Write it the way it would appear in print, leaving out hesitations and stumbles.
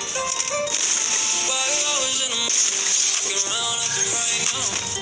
Why you always in the mood? Get around acting right now.